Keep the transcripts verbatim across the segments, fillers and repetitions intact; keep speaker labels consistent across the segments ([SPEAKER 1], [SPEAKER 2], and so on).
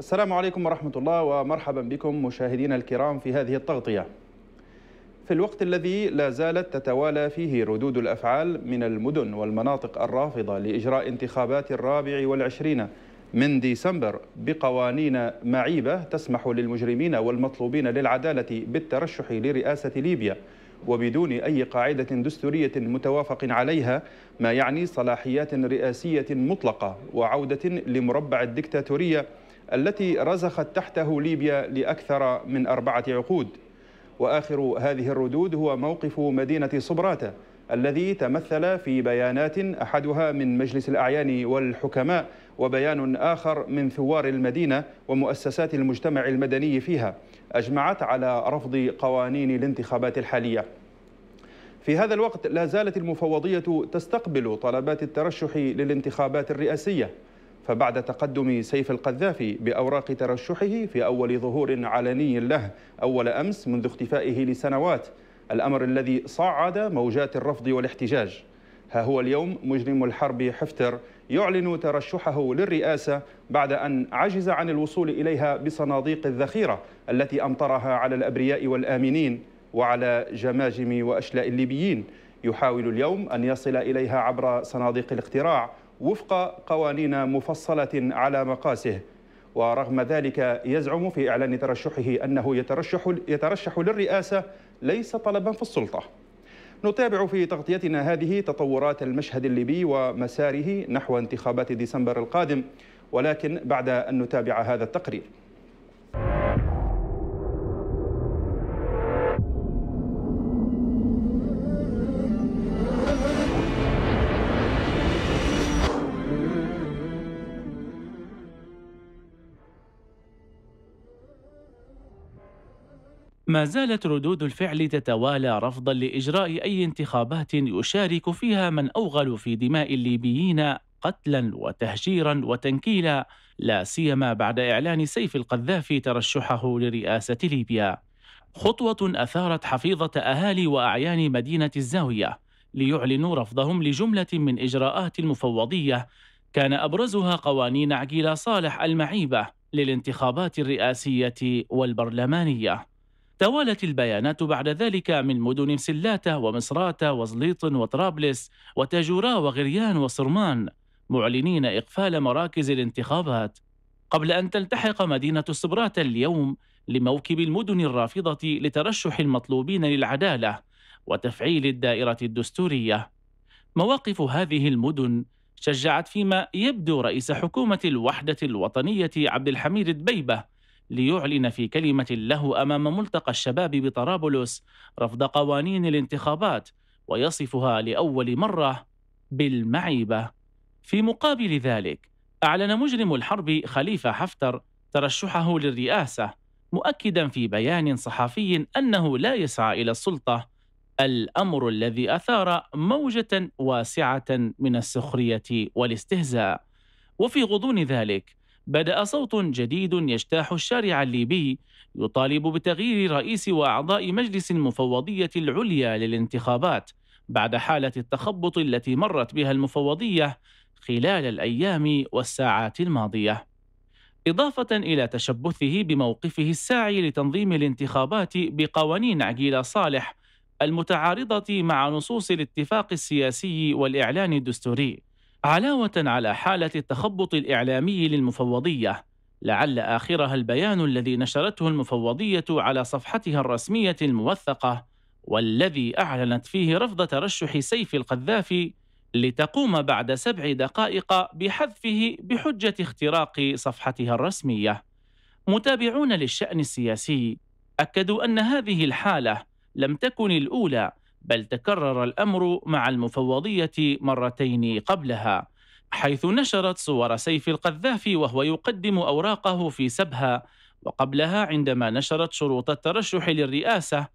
[SPEAKER 1] السلام عليكم ورحمة الله ومرحبا بكم مشاهدينا الكرام في هذه التغطية. في الوقت الذي لا زالت تتوالى فيه ردود الأفعال من المدن والمناطق الرافضة لإجراء انتخابات الرابع والعشرين من ديسمبر بقوانين معيبة تسمح للمجرمين والمطلوبين للعدالة بالترشح لرئاسة ليبيا وبدون أي قاعدة دستورية متوافق عليها، ما يعني صلاحيات رئاسية مطلقة وعودة لمربع الدكتاتورية التي رزخت تحته ليبيا لأكثر من أربعة عقود. وآخر هذه الردود هو موقف مدينة صبراتة الذي تمثل في بيانات أحدها من مجلس الأعيان والحكماء وبيان آخر من ثوار المدينة ومؤسسات المجتمع المدني فيها، أجمعت على رفض قوانين الانتخابات الحالية. في هذا الوقت لا زالت المفوضية تستقبل طلبات الترشح للانتخابات الرئاسية، فبعد تقدم سيف القذافي بأوراق ترشحه في أول ظهور علني له أول أمس منذ اختفائه لسنوات، الأمر الذي صعد موجات الرفض والاحتجاج، ها هو اليوم مجرم الحرب حفتر يعلن ترشحه للرئاسة بعد أن عجز عن الوصول إليها بصناديق الذخيرة التي أمطرها على الأبرياء والآمنين وعلى جماجم وأشلاء الليبيين. يحاول اليوم أن يصل إليها عبر صناديق الاقتراع وفق قوانين مفصلة على مقاسه، ورغم ذلك يزعم في إعلان ترشحه أنه يترشح, يترشح للرئاسة ليس طلبا في السلطة. نتابع في تغطيتنا هذه تطورات المشهد الليبي ومساره نحو انتخابات ديسمبر القادم، ولكن بعد أن نتابع هذا التقرير.
[SPEAKER 2] ما زالت ردود الفعل تتوالى رفضا لإجراء أي انتخابات يشارك فيها من أوغلوا في دماء الليبيين قتلا وتهجيرا وتنكيلا، لا سيما بعد إعلان سيف القذافي ترشحه لرئاسة ليبيا. خطوة أثارت حفيظة أهالي وأعيان مدينة الزاوية ليعلنوا رفضهم لجملة من إجراءات المفوضية كان أبرزها قوانين عقيلة صالح المعيبة للانتخابات الرئاسية والبرلمانية. توالت البيانات بعد ذلك من مدن مسلاتة ومصراتة وزليط وطرابلس وتاجورا وغريان وصرمان معلنين إقفال مراكز الانتخابات، قبل أن تلتحق مدينة صبراتة اليوم لموكب المدن الرافضة لترشح المطلوبين للعدالة وتفعيل الدائرة الدستورية. مواقف هذه المدن شجعت فيما يبدو رئيس حكومة الوحدة الوطنية عبد الحميد دبيبة ليعلن في كلمة له أمام ملتقى الشباب بطرابلس رفض قوانين الانتخابات ويصفها لأول مرة بالمعيبة. في مقابل ذلك أعلن مجرم الحرب خليفة حفتر ترشحه للرئاسة، مؤكدا في بيان صحفي أنه لا يسعى إلى السلطة، الأمر الذي أثار موجة واسعة من السخرية والاستهزاء. وفي غضون ذلك بدأ صوت جديد يجتاح الشارع الليبي يطالب بتغيير رئيس وأعضاء مجلس المفوضية العليا للانتخابات بعد حالة التخبط التي مرت بها المفوضية خلال الأيام والساعات الماضية، إضافة إلى تشبثه بموقفه الساعي لتنظيم الانتخابات بقوانين عقيلة صالح المتعارضة مع نصوص الاتفاق السياسي والإعلان الدستوري، علاوة على حالة التخبط الإعلامي للمفوضية، لعل آخرها البيان الذي نشرته المفوضية على صفحتها الرسمية الموثقة والذي أعلنت فيه رفض ترشح سيف القذافي لتقوم بعد سبع دقائق بحذفه بحجة اختراق صفحتها الرسمية. متابعون للشأن السياسي أكدوا أن هذه الحالة لم تكن الأولى، بل تكرر الأمر مع المفوضية مرتين قبلها، حيث نشرت صور سيف القذافي وهو يقدم أوراقه في سبها، وقبلها عندما نشرت شروط الترشح للرئاسة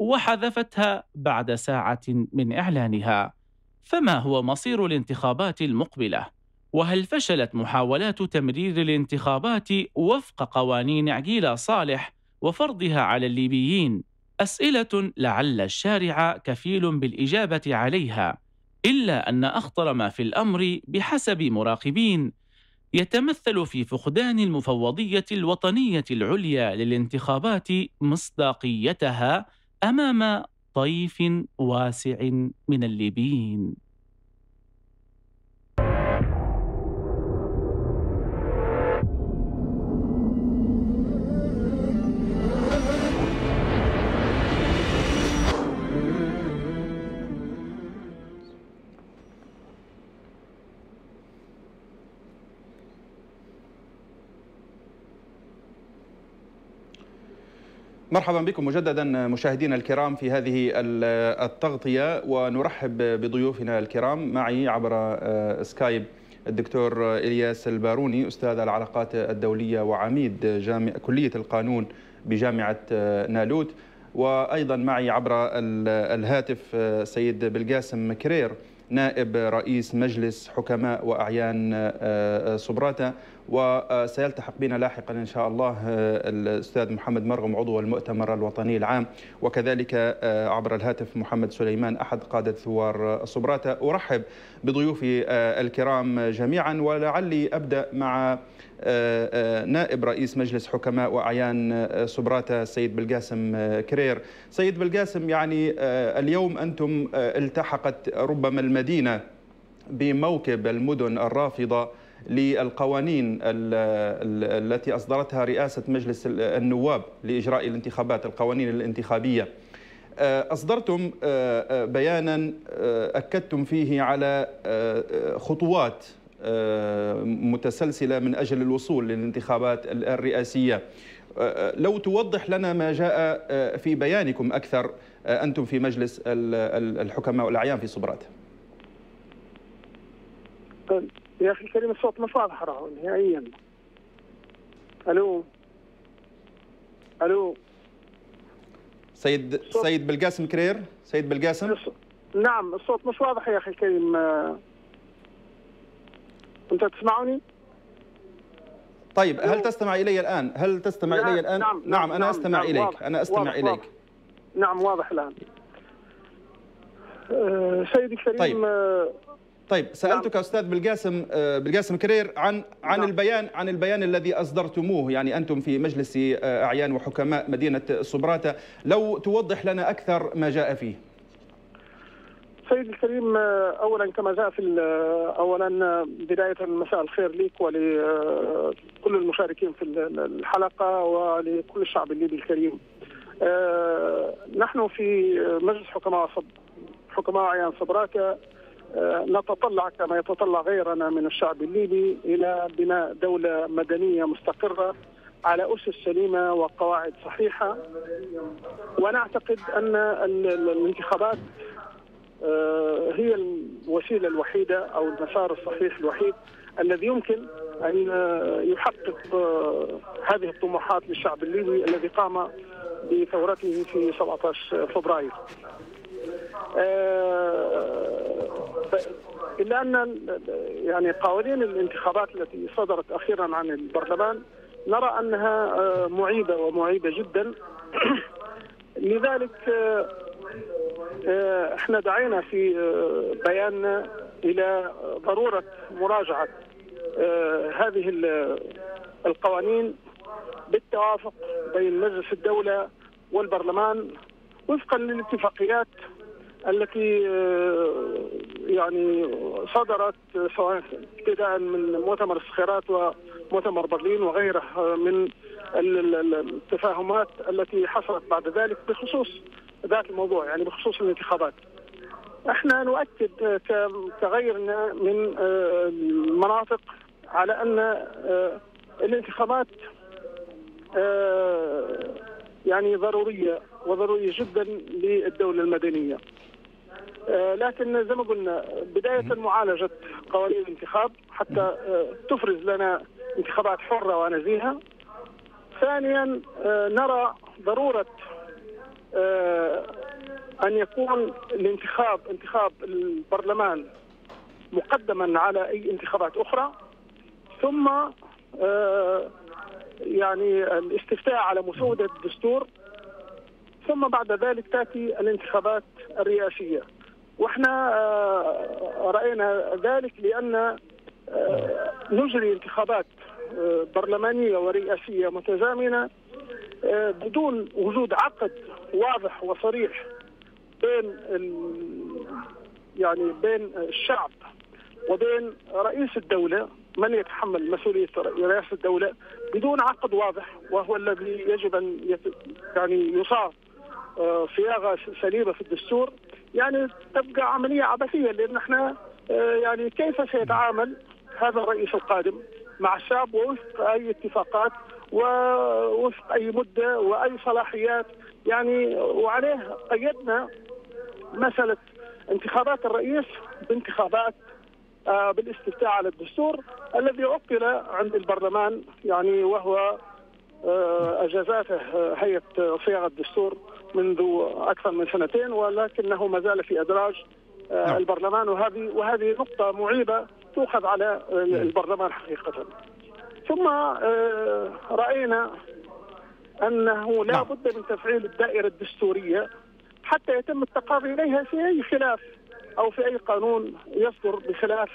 [SPEAKER 2] وحذفتها بعد ساعة من إعلانها. فما هو مصير الانتخابات المقبلة؟ وهل فشلت محاولات تمرير الانتخابات وفق قوانين عقيلة صالح وفرضها على الليبيين؟ أسئلة لعل الشارع كفيل بالإجابة عليها، إلا أن أخطر ما في الأمر بحسب مراقبين يتمثل في فقدان المفوضية الوطنية العليا للانتخابات مصداقيتها أمام طيف واسع من الليبيين.
[SPEAKER 1] مرحبا بكم مجددا مشاهدينا الكرام في هذه التغطية، ونرحب بضيوفنا الكرام. معي عبر سكايب الدكتور إلياس الباروني، أستاذ العلاقات الدولية وعميد جامع كلية القانون بجامعة نالوت، وأيضا معي عبر الهاتف سيد بالقاسم كرير، نائب رئيس مجلس حكماء وأعيان صبراتة، وسيلتحق بنا لاحقا إن شاء الله الأستاذ محمد مرغم عضو المؤتمر الوطني العام، وكذلك عبر الهاتف محمد سليمان أحد قادة ثوار صبراتة. أرحب بضيوفي الكرام جميعا، ولعلي أبدأ مع نائب رئيس مجلس حكماء وأعيان صبراتة السيد بالقاسم كرير. سيد بالقاسم، يعني اليوم أنتم التحقت ربما المدينة بموكب المدن الرافضة للقوانين التي أصدرتها رئاسة مجلس النواب لإجراء الانتخابات، القوانين الانتخابية. أصدرتم بيانا أكدتم فيه على خطوات متسلسلة من أجل الوصول للانتخابات الرئاسية. لو توضح لنا ما جاء في بيانكم أكثر أنتم في مجلس الحكماء والأعيان في صبراتة.
[SPEAKER 3] يا أخي الكريم، الصوت مش واضح نهائيا. ألو ألو
[SPEAKER 1] سيد سيد بالقاسم كرير، سيد بالقاسم.
[SPEAKER 3] نعم، الصوت مش واضح يا أخي الكريم. أنت تسمعني؟
[SPEAKER 1] طيب، هل تستمع إلي الآن؟ هل تستمع
[SPEAKER 3] نعم
[SPEAKER 1] إلي الآن؟
[SPEAKER 3] نعم,
[SPEAKER 1] نعم أنا
[SPEAKER 3] نعم
[SPEAKER 1] أستمع
[SPEAKER 3] نعم
[SPEAKER 1] إليك
[SPEAKER 3] واضح.
[SPEAKER 1] أنا أستمع
[SPEAKER 3] واضح
[SPEAKER 1] إليك
[SPEAKER 3] واضح. نعم واضح الآن. أه سيدي الكريم.
[SPEAKER 1] طيب.
[SPEAKER 3] أه
[SPEAKER 1] طيب سألتك نعم. أستاذ بالقاسم بالقاسم كرير عن عن
[SPEAKER 3] نعم.
[SPEAKER 1] البيان عن البيان الذي أصدرتموه، يعني أنتم في مجلس أعيان وحكماء مدينة صبراتة. لو توضح لنا أكثر ما جاء فيه.
[SPEAKER 3] سيدي الكريم، أولا كما جاء في أولا بداية مساء الخير لك ولكل المشاركين في الحلقة ولكل الشعب الليبي الكريم. نحن في مجلس حكماء حكماء أعيان صبراتة نتطلع كما يتطلع غيرنا من الشعب الليبي إلى بناء دولة مدنية مستقرة على أسس سليمة وقواعد صحيحة، ونعتقد أن الانتخابات هي الوسيلة الوحيدة أو المسار الصحيح الوحيد الذي يمكن أن يحقق هذه الطموحات للشعب الليبي الذي قام بثورته في سبعة عشر فبراير. إلا أن يعني قوانين الانتخابات التي صدرت أخيرا عن البرلمان نرى أنها معيبة ومعيبة جدا. لذلك احنا دعينا في بياننا إلى ضرورة مراجعة هذه القوانين بالتوافق بين مجلس الدولة والبرلمان وفقا للاتفاقيات التي يعني صدرت سواء ابتداء من مؤتمر الصخيرات ومؤتمر برلين وغيره من التفاهمات التي حصلت بعد ذلك بخصوص ذات الموضوع، يعني بخصوص الانتخابات. احنا نؤكد كغيرنا من المناطق على ان الانتخابات يعني ضرورية وضرورية جدا للدولة المدنية، لكن زي ما قلنا بداية معالجة قوانين الانتخاب حتى تفرز لنا انتخابات حرة ونزيهة. ثانيا نرى ضرورة أن يكون الانتخاب انتخاب البرلمان مقدما على أي انتخابات أخرى، ثم يعني الاستفتاء على مسودة الدستور، ثم بعد ذلك تأتي الانتخابات الرئاسية. واحنا رأينا ذلك لأن نجري انتخابات برلمانية ورئاسية متزامنة بدون وجود عقد واضح وصريح بين يعني بين الشعب وبين رئيس الدولة، من يتحمل مسؤولية رئاسة الدولة، بدون عقد واضح وهو الذي يجب أن يعني يصاغ صياغة سليمة في الدستور. يعني تبقى عملية عبثية، لأن احنا يعني كيف سيتعامل هذا الرئيس القادم مع الشعب ووفق أي اتفاقات ووفق أي مدة وأي صلاحيات؟ يعني وعليه قيدنا مسألة انتخابات الرئيس بانتخابات آه بالاستفتاء على الدستور الذي عقل عند البرلمان، يعني وهو آه أجازاته هيئة صياغة الدستور منذ أكثر من سنتين، ولكنه ما زال في أدراج آه البرلمان، وهذه وهذه نقطة معيبة تؤخذ على البرلمان حقيقة. ثم آه رأينا أنه لا بد من تفعيل الدائرة الدستورية حتى يتم التقاضي إليها في أي خلاف أو في أي قانون يصدر بخلاف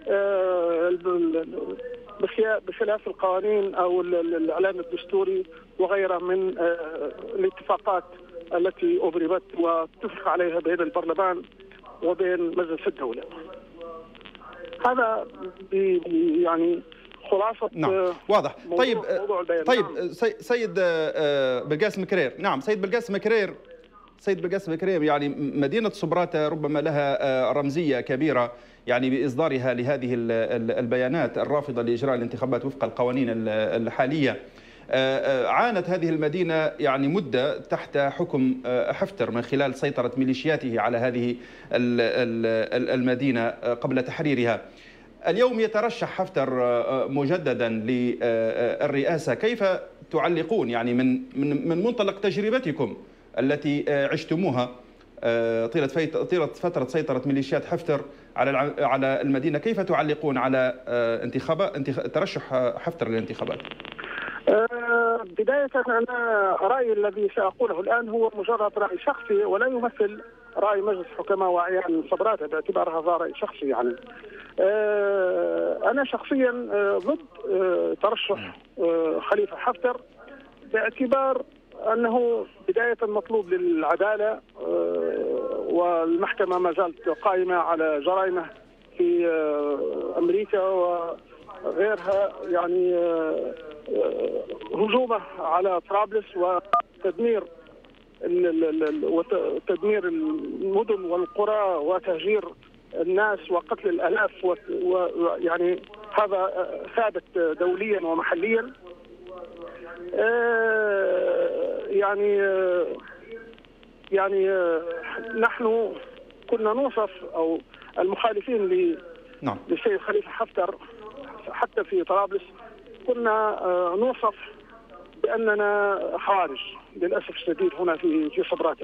[SPEAKER 3] بخلاف القوانين أو الإعلان الدستوري وغيرها من الاتفاقات التي أبرمت واتفق عليها بين البرلمان وبين مجلس الدولة. هذا يعني خلاصة.
[SPEAKER 1] نعم واضح.
[SPEAKER 3] موضوع
[SPEAKER 1] طيب
[SPEAKER 3] موضوع البيان.
[SPEAKER 1] طيب
[SPEAKER 3] نعم.
[SPEAKER 1] سيد بلقاسم كرير. نعم سيد بلقاسم كرير سيد بلقاسم كريم، يعني مدينة صبراتة ربما لها رمزية كبيرة يعني بإصدارها لهذه البيانات الرافضة لإجراء الانتخابات وفق القوانين الحالية. عانت هذه المدينة يعني مدة تحت حكم حفتر من خلال سيطرة ميليشياته على هذه المدينة قبل تحريرها. اليوم يترشح حفتر مجددا للرئاسة، كيف تعلقون يعني من من من منطلق تجربتكم التي عشتموها طيلة طيلة فترة سيطرة ميليشيات حفتر على على المدينة، كيف تعلقون على انتخابات ترشح حفتر للانتخابات؟
[SPEAKER 3] بداية أنا رأيي الذي سأقوله الآن هو مجرد رأي شخصي ولا يمثل رأي مجلس حكماء وأعيان صبراتة باعتبار هذا رأي شخصي. يعني أنا شخصيا ضد ترشح خليفة حفتر باعتبار أنه بداية مطلوب للعدالة، والمحكمة ما زالت قائمة على جرائمه في أمريكا وغيرها، يعني هجومه على طرابلس وتدمير وتدمير المدن والقرى وتهجير الناس وقتل الآلاف، ويعني هذا ثابت دوليا ومحليا. يعني يعني نحن كنا نوصف او المخالفين للسيد خليفة حفتر حتى في طرابلس كنا نوصف باننا خوارج للاسف الشديد هنا في في صبراتة،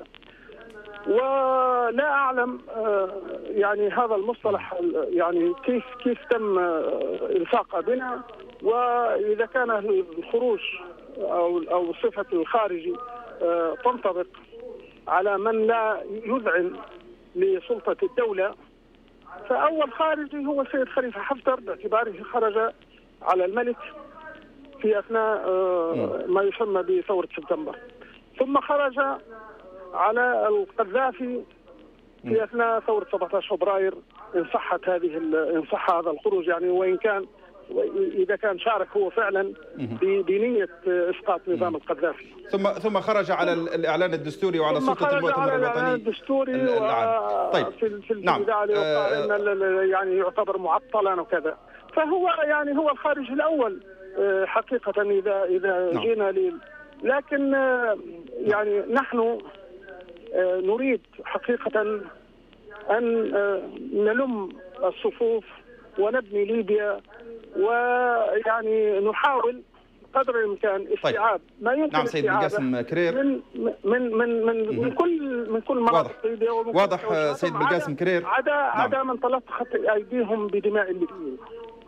[SPEAKER 3] ولا اعلم يعني هذا المصطلح يعني كيف كيف تم الصاقه بنا، واذا كان الخروج او او صفه الخارجي تنطبق على من لا يذعن لسلطه الدوله، فاول خارجي هو السيد خليفة حفتر باعتباره خرج على الملك في اثناء ما يسمى بثوره سبتمبر، ثم خرج على القذافي في اثناء ثوره سبعة عشر فبراير ان صحت هذه ان صح هذا الخروج، يعني وان كان اذا كان شارك هو فعلا بنيه اسقاط نظام القذافي.
[SPEAKER 1] ثم ثم خرج على الاعلان الدستوري وعلى سلطه المؤتمر الوطني.
[SPEAKER 3] الاعلان الدستوري
[SPEAKER 1] طيب
[SPEAKER 3] في في البدايه آه يعني يعتبر معطلا وكذا، فهو يعني هو الخارج الاول حقيقه اذا اذا نعم. جينا لي، لكن يعني نحن نريد حقيقه ان نلم الصفوف ونبني ليبيا، ويعني نحاول قدر الامكان استيعاب ما يمكن
[SPEAKER 1] نعم سيد بلقاسم كرير
[SPEAKER 3] من من من من, من كل من كل مناطق ليبيا.
[SPEAKER 1] واضح سيد بلقاسم كرير.
[SPEAKER 3] عدا نعم. عدا من تلطخت ايديهم بدماء الليبيين.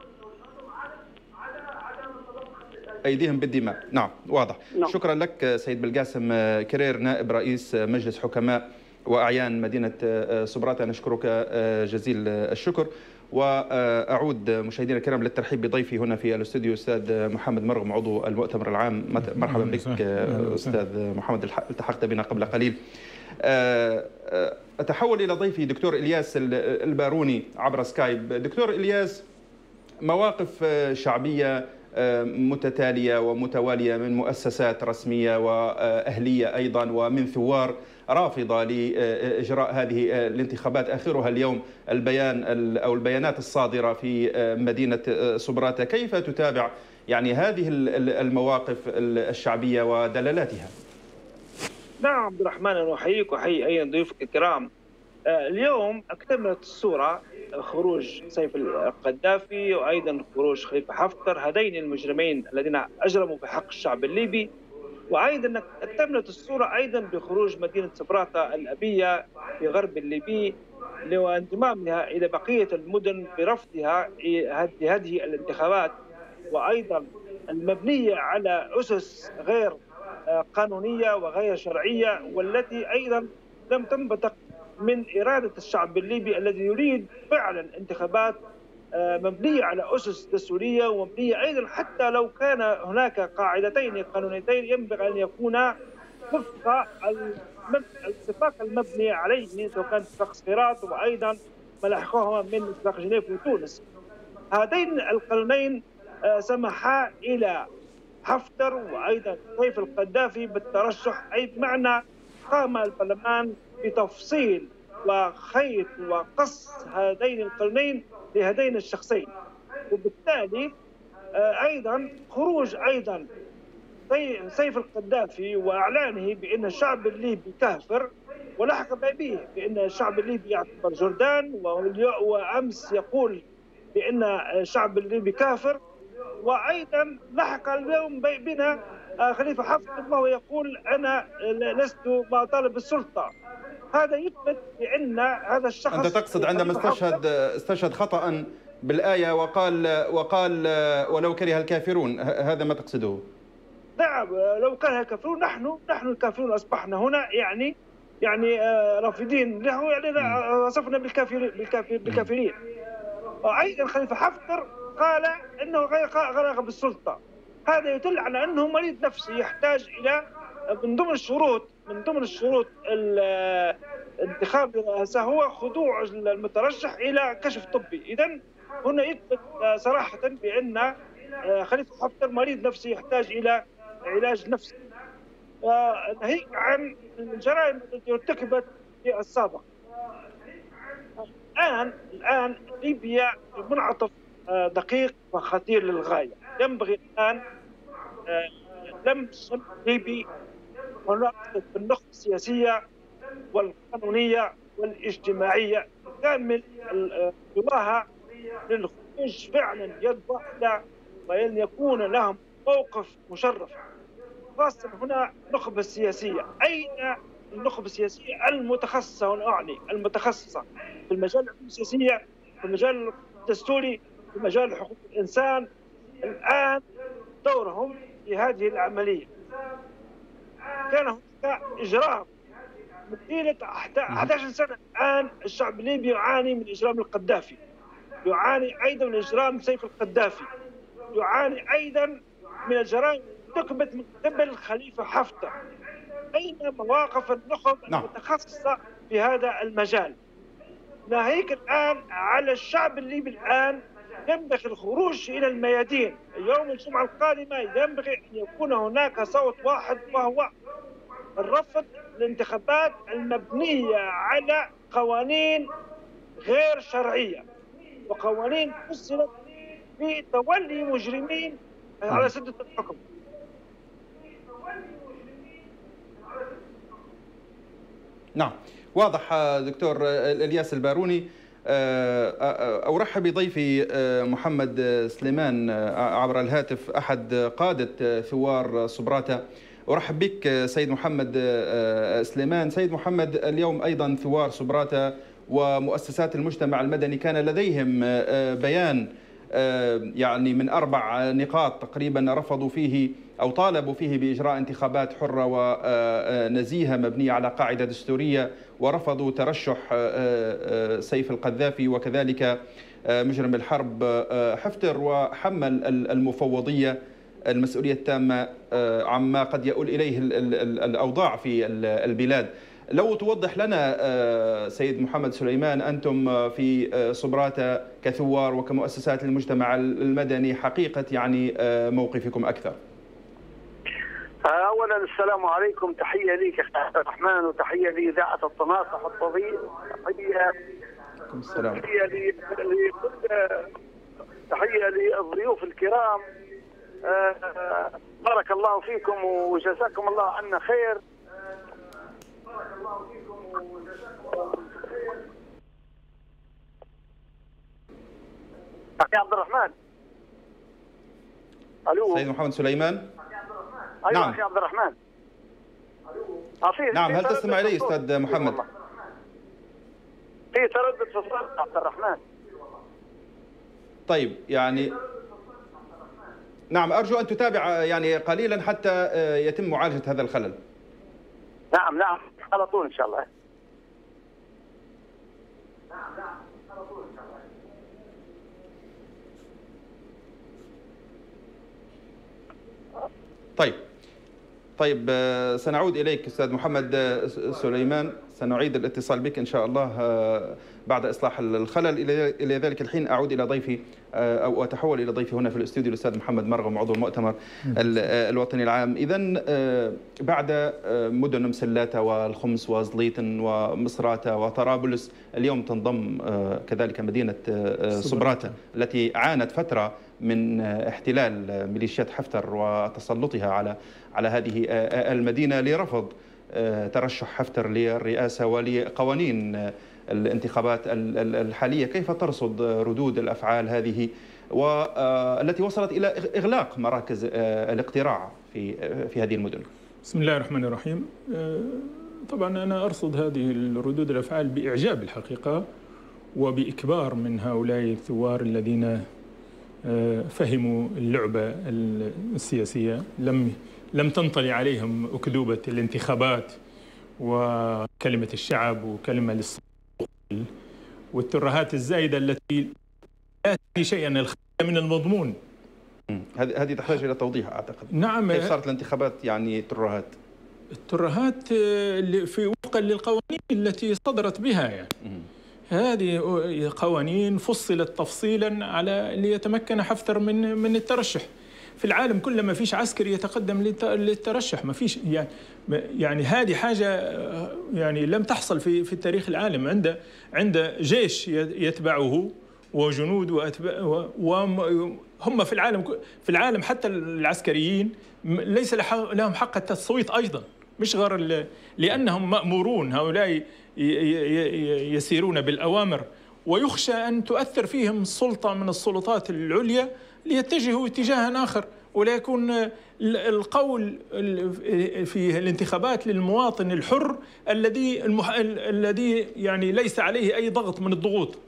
[SPEAKER 1] أيديهم بالدماء. نعم واضح. نعم. شكرا لك سيد بلقاسم كرير نائب رئيس مجلس حكماء وأعيان مدينة صبراتة، نشكرك جزيل الشكر. وأعود مشاهدينا الكرام للترحيب بضيفي هنا في الاستوديو أستاذ محمد مرغم عضو المؤتمر العام. مرحبا بك أستاذ محمد، التحقت بنا قبل قليل. أتحول إلى ضيفي دكتور إلياس الباروني عبر سكايب. دكتور إلياس، مواقف شعبية متتالية ومتوالية من مؤسسات رسمية وأهلية أيضا ومن ثوار رافضة لإجراء هذه الانتخابات، آخرها اليوم البيان أو البيانات الصادرة في مدينة صبراتة. كيف تتابع يعني هذه المواقف الشعبية ودلالاتها؟
[SPEAKER 4] نعم عبد الرحمن، أنا أحييك وأحيي أيضا ضيوفك الكرام. اليوم اكتملت الصورة خروج سيف القذافي وأيضا خروج خليفة حفتر، هذين المجرمين الذين أجرموا بحق الشعب الليبي، وأيضا اكتملت الصورة أيضا بخروج مدينة صبراتة الأبية في غرب الليبي وانضمامها إلى بقية المدن برفضها لهذه الانتخابات، وأيضا المبنية على أسس غير قانونية وغير شرعية، والتي أيضا لم تنبثق من إرادة الشعب الليبي الذي يريد فعلا انتخابات مبنية على أسس دستورية ومبنية أيضا، حتى لو كان هناك قاعدتين قانونيتين ينبغي أن يكونا وفق الاتفاق المبني عليه، سواء كان اتفاق صفيرات وأيضا ما لحقوهما من اتفاق جنيف وتونس. هذين القانونين سمحا إلى حفتر وأيضا سيف القذافي بالترشح، أي بمعنى قام البرلمان بتفصيل وخيط وقص هذين القانونين لهذين الشخصين، وبالتالي أيضا خروج أيضا سيف القذافي وإعلانه بأن الشعب الليبي كافر، ولحق به بأن الشعب الليبي يعتبر جردان، وأمس يقول بأن الشعب الليبي كافر، وأيضا لحق اليوم بنا خليفة حفتر وهو يقول أنا لست بطالب السلطة. هذا يثبت بأن هذا الشخص،
[SPEAKER 1] أنت تقصد عندما استشهد استشهد خطأ بالآية وقال وقال ولو كره الكافرون، هذا ما تقصده؟
[SPEAKER 4] نعم، لو كره الكافرون، نحن نحن الكافرون أصبحنا هنا يعني يعني رافضين له، يعني وصفنا بالكافرين بالكافرين بالكافرين. وأيضا خليفة حفتر قال انه غير غرق بالسلطه. هذا يدل على انه مريض نفسي يحتاج الى من ضمن الشروط من ضمن الشروط الانتخاب الرئاسه هو خضوع المترشح الى كشف طبي. اذا هنا يثبت صراحه بان خليفه حفتر مريض نفسي يحتاج الى علاج نفسي. ناهيك عن الجرائم التي ارتكبت في السابق. الان الان ليبيا منعطف دقيق وخطير للغاية. ينبغي الآن لمس ليبي ونقصد بالنخبة السياسية والقانونية والاجتماعية تكمل جواها للخروج فعلا يد واحدة، وأن يكون لهم موقف مشرف، خاصة هنا النخبة السياسية. أين النخبة السياسية المتخصصة؟ هنا أعني المتخصصة في المجال السياسية، في المجال الدستوري، في مجال حقوق الإنسان. الآن دورهم في هذه العملية. كان هناك إجرام مدينة أحد عشر سنة. الآن الشعب الليبي يعاني من إجرام القذافي، يعاني أيضا من إجرام سيف القذافي، يعاني أيضا من الجرائم ارتكبت من قبل خليفة حفتر. أين مواقف النخب المتخصصة في هذا المجال؟ ناهيك الآن على الشعب الليبي. الآن ينبغي الخروج إلى الميادين. يوم الجمعة القادمة ينبغي أن يكون هناك صوت واحد، وهو الرفض الانتخابات المبنية على قوانين غير شرعية وقوانين فصلت في تولي مجرمين على سدة الحكم.
[SPEAKER 1] نعم، واضح دكتور إلياس الباروني. أرحب بضيفي محمد سليمان عبر الهاتف، أحد قادة ثوار صبراتة. أرحب بك سيد محمد سليمان. سيد محمد، اليوم أيضا ثوار صبراتة ومؤسسات المجتمع المدني كان لديهم بيان يعني من أربع نقاط تقريبا رفضوا فيه أو طالبوا فيه بإجراء انتخابات حرة ونزيهة مبنية على قاعدة دستورية، ورفضوا ترشح سيف القذافي وكذلك مجرم الحرب حفتر، وحمل المفوضية المسؤولية التامة عما قد يؤول إليه الأوضاع في البلاد. لو توضح لنا سيد محمد سليمان، أنتم في صبراتة كثوار وكمؤسسات للمجتمع المدني، حقيقة يعني موقفكم أكثر.
[SPEAKER 3] أولا السلام عليكم، تحية لك أخي عبد الرحمن، وتحية لإذاعة التناصح الطويل، تحية تحية لكل تحية للضيوف الكرام. بارك الله فيكم وجزاكم الله عنا خير. أخي عبد الرحمن. ألو
[SPEAKER 1] سيد محمد سليمان.
[SPEAKER 3] أيوة نعم. أخي عبد الرحمن.
[SPEAKER 1] نعم، هل تستمع إلي أستاذ محمد؟
[SPEAKER 3] في تردد في الصوت عبد الرحمن.
[SPEAKER 1] طيب يعني نعم، أرجو أن تتابع يعني قليلا حتى يتم معالجة هذا الخلل.
[SPEAKER 3] نعم نعم على طول إن شاء الله.
[SPEAKER 1] طيب طيب سنعود إليك أستاذ محمد سليمان، سنعيد الاتصال بك إن شاء الله بعد إصلاح الخلل. إلى ذلك الحين أعود إلى ضيفي أو أتحول إلى ضيفي هنا في الاستوديو الأستاذ محمد مرغم، عضو المؤتمر الوطني العام. إذن بعد مدن مسلاتة والخمس وزليتن ومصراتة وطرابلس، اليوم تنضم كذلك مدينة صبراتة التي عانت فترة من احتلال ميليشيات حفتر وتسلطها على على هذه المدينة لرفض ترشح حفتر للرئاسة ولقوانين الانتخابات الحالية. كيف ترصد ردود الأفعال هذه والتي وصلت إلى إغلاق مراكز الاقتراع في في هذه المدن؟
[SPEAKER 5] بسم الله الرحمن الرحيم. طبعا أنا أرصد هذه الردود الأفعال بإعجاب الحقيقة وبإكبار من هؤلاء الثوار الذين فهموا اللعبة السياسية. لم لم تنطلي عليهم أكذوبة الانتخابات وكلمة الشعب وكلمة للصوت والترهات الزايدة التي لا تعني شيئا الخالية من المضمون.
[SPEAKER 1] هذه هذه تحتاج إلى توضيح أعتقد.
[SPEAKER 5] نعم.
[SPEAKER 1] كيف صارت الانتخابات يعني ترهات؟
[SPEAKER 5] الترهات في وفقا للقوانين التي صدرت بها يعني. م. هذه قوانين فصلت تفصيلا على ليتمكن حفتر من من الترشح. في العالم كله ما فيش عسكري يتقدم للترشح، ما فيش يعني يعني هذه حاجة يعني لم تحصل في في التاريخ العالم. عنده عنده جيش يتبعه وجنود وأتباع، وهم في العالم في العالم حتى العسكريين ليس لهم حق التصويت أيضا، مش غير لأنهم مأمورون. هؤلاء يسيرون بالأوامر، ويخشى أن تؤثر فيهم سلطة من السلطات العليا ليتجهوا اتجاها آخر، ولا يكون القول في الانتخابات للمواطن الحر الذي المح... الذي يعني ليس عليه أي ضغط من الضغوط.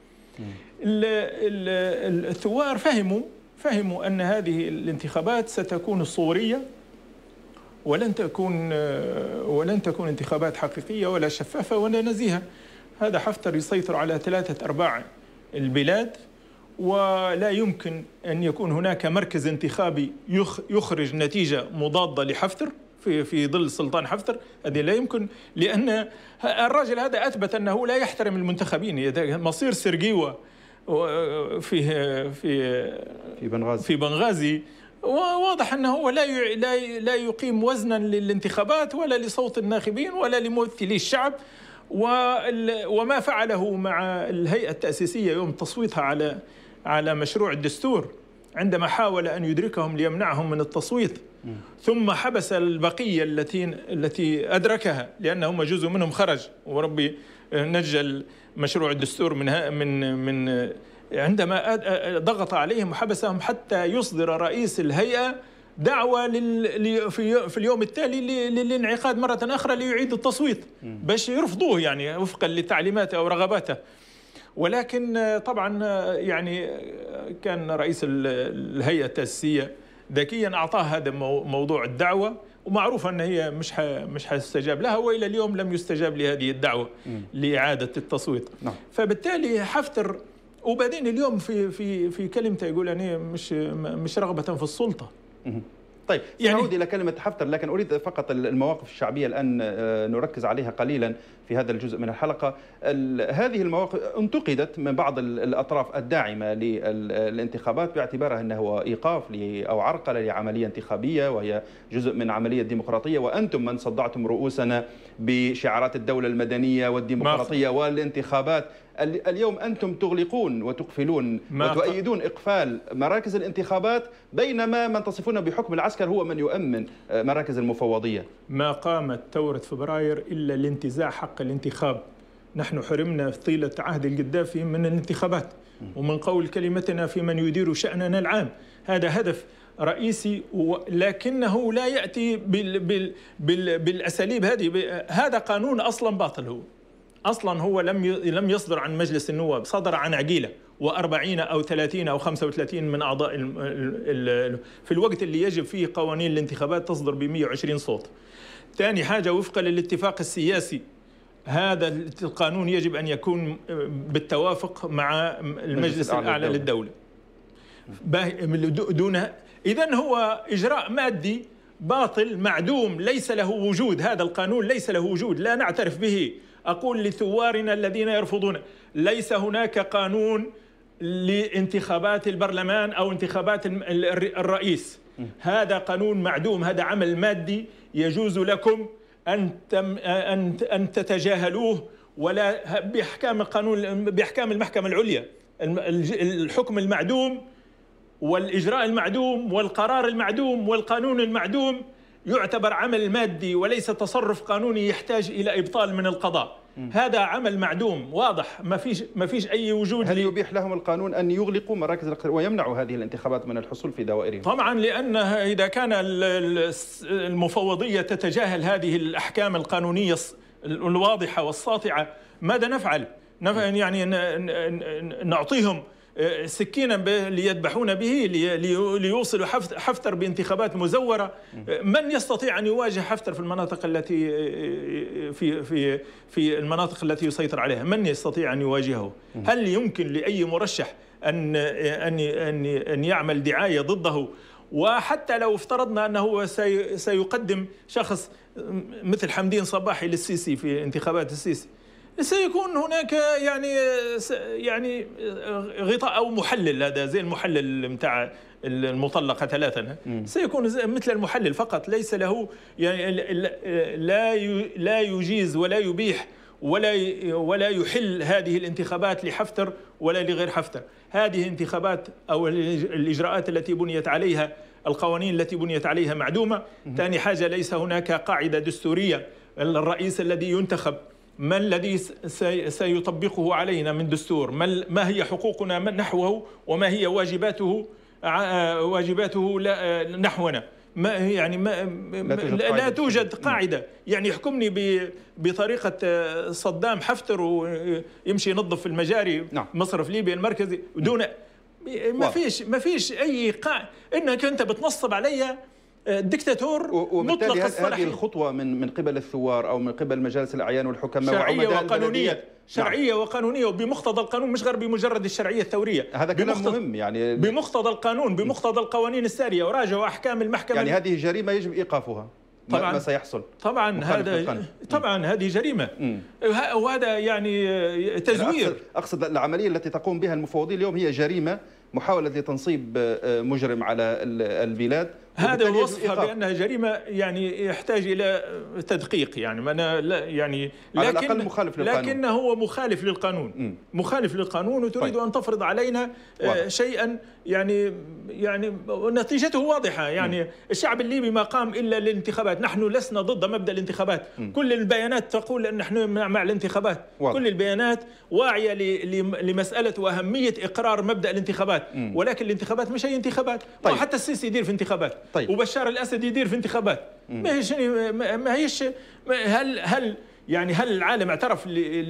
[SPEAKER 5] الثوار فهموا فهموا أن هذه الانتخابات ستكون صورية، ولن تكون ولن تكون انتخابات حقيقية ولا شفافة ولا نزيهة. هذا حفتر يسيطر على ثلاثة أرباع البلاد، ولا يمكن أن يكون هناك مركز انتخابي يخرج نتيجة مضادة لحفتر في في ظل سلطان حفتر. هذه لا يمكن، لأن الرجل هذا أثبت أنه لا يحترم المنتخبين. مصير سرقيوة في في
[SPEAKER 1] في بنغازي
[SPEAKER 5] في بنغازي واضح أنه لا لا يقيم وزنا للانتخابات ولا لصوت الناخبين ولا لممثلي الشعب. وما فعله مع الهيئة التأسيسية يوم تصويتها على على مشروع الدستور، عندما حاول أن يدركهم ليمنعهم من التصويت، ثم حبس البقية التي التي أدركها، لأنهم جزء منهم خرج وربي نجى مشروع الدستور من من من عندما ضغط عليهم وحبسهم حتى يصدر رئيس الهيئة دعوة في اليوم التالي للانعقاد مرة أخرى ليعيد التصويت باش يرفضوه يعني وفقا لتعليماته أو رغباته. ولكن طبعا يعني كان رئيس الهيئة التأسيسية ذكيا أعطاه هذا موضوع الدعوة، ومعروف أن هي مش مش هيستجاب لها، وإلى اليوم لم يستجاب لهذه الدعوة لإعادة التصويت.
[SPEAKER 1] نعم.
[SPEAKER 5] فبالتالي حفتر وبعدين اليوم في في في كلمته يقول يعني مش مش رغبة في السلطة.
[SPEAKER 1] طيب سأعود يعني إلى كلمة حفتر، لكن أريد فقط المواقف الشعبية الآن نركز عليها قليلا في هذا الجزء من الحلقة. هذه المواقف انتقدت من بعض الأطراف الداعمة للانتخابات باعتبارها أنه إيقاف أو عرقلة لعملية انتخابية وهي جزء من عملية ديمقراطية، وأنتم من صدعتم رؤوسنا بشعارات الدولة المدنية والديمقراطية والانتخابات. اليوم أنتم تغلقون وتقفلون وتؤيدون إقفال مراكز الانتخابات، بينما من تصفون بحكم العسكر هو من يؤمن مراكز المفوضية.
[SPEAKER 5] ما قامت ثورة فبراير إلا لانتزاع حق الانتخاب. نحن حرمنا طيلة عهد القذافي من الانتخابات ومن قول كلمتنا في من يدير شأننا العام. هذا هدف رئيسي، لكنه لا يأتي بال بال بال بالأساليب هذه. هذا قانون أصلا باطل، هو أصلا هو لم لم يصدر عن مجلس النواب، صدر عن عقيلة وأربعين أو ثلاثين أو خمسة وثلاثين من أعضاء في الوقت اللي يجب فيه قوانين الانتخابات تصدر ب مئة وعشرين صوت. ثاني حاجة، وفقا للاتفاق السياسي هذا القانون يجب أن يكون بالتوافق مع المجلس الأعلى للدولة دون. إذن هو إجراء مادي باطل معدوم ليس له وجود. هذا القانون ليس له وجود، لا نعترف به. أقول لثوارنا الذين يرفضون، ليس هناك قانون لانتخابات البرلمان أو انتخابات الرئيس. هذا قانون معدوم، هذا عمل مادي يجوز لكم أن أن تتجاهلوه، ولا بأحكام القانون بأحكام المحكمة العليا. الحكم المعدوم والإجراء المعدوم والقرار المعدوم والقانون المعدوم يعتبر عمل مادي وليس تصرف قانوني يحتاج إلى إبطال من القضاء. م. هذا عمل معدوم واضح، ما فيش ما فيش أي وجود.
[SPEAKER 1] هل يبيح لهم القانون أن يغلقوا مراكز الاقتراع ويمنعوا هذه الانتخابات من الحصول في دوائرهم؟
[SPEAKER 5] طبعا، لأن إذا كان المفوضية تتجاهل هذه الأحكام القانونية الواضحة والساطعة، ماذا نفعل؟ يعني نعطيهم سكينا ليذبحون به ليوصلوا حفتر بانتخابات مزورة. من يستطيع أن يواجه حفتر في المناطق التي في في في المناطق التي يسيطر عليها؟ من يستطيع أن يواجهه؟ هل يمكن لأي مرشح أن أن أن أن يعمل دعاية ضده؟ وحتى لو افترضنا أنه سيقدم شخص مثل حمدين صباحي للسيسي في انتخابات السيسي، سيكون هناك يعني يعني غطاء أو محلل، هذا زي المحلل متاع المطلقة ثلاثا، سيكون مثل المحلل فقط، ليس له يعني لا لا يجيز ولا يبيح ولا ولا يحل هذه الانتخابات لحفتر ولا لغير حفتر. هذه انتخابات أو الإجراءات التي بنيت عليها القوانين التي بنيت عليها معدومة. ثاني حاجة، ليس هناك قاعدة دستورية. الرئيس الذي ينتخب ما الذي سيطبقه علينا من دستور؟ ما هي حقوقنا نحوه وما هي واجباته واجباته نحونا؟ ما يعني ما لا توجد, لا توجد قاعدة يعني يحكمني بطريقة صدام حفتر ويمشي ينظف المجاري. نعم. مصرف ليبيا المركزي دون ما فيش ما فيش أي قاعدة إنك أنت بتنصب علي دكتاتور مطلق الصلاحية.
[SPEAKER 1] هذه الخطوة من من قبل الثوار أو من قبل مجالس الأعيان والحكماء
[SPEAKER 5] شرعية وقانونية، شرعية نعم. وقانونية وبمقتضى القانون، مش غير بمجرد الشرعية الثورية.
[SPEAKER 1] هذا كلام مهم يعني
[SPEAKER 5] بمقتضى القانون، بمقتضى القوانين السارية، وراجعوا أحكام المحكمة.
[SPEAKER 1] يعني هذه جريمة يجب إيقافها. طبعا ما سيحصل.
[SPEAKER 5] طبعا هذا طبعا هذه جريمة، وهذا يعني تزوير.
[SPEAKER 1] أقصد, أقصد العملية التي تقوم بها المفوضية اليوم هي جريمة، محاولة لتنصيب مجرم على البلاد.
[SPEAKER 5] هذا وصفها بأنها جريمة يعني يحتاج إلى تدقيق، يعني أنا لا يعني
[SPEAKER 1] على الأقل مخالف للقانون،
[SPEAKER 5] لكنه هو مخالف للقانون. م. مخالف للقانون وتريد طيب. أن تفرض علينا واضح. شيئا يعني يعني نتيجته واضحة. يعني م. الشعب الليبي ما قام إلا للانتخابات. نحن لسنا ضد مبدأ الانتخابات. م. كل البيانات تقول أن نحن مع الانتخابات. واضح. كل البيانات واعية لمسألة وأهمية إقرار مبدأ الانتخابات. م. ولكن الانتخابات مش أي انتخابات. طيب. وحتى السيسي يدير في انتخابات. طيب. وبشار الأسد يدير في انتخابات. ما هيش ما هيش هل هل يعني هل العالم اعترف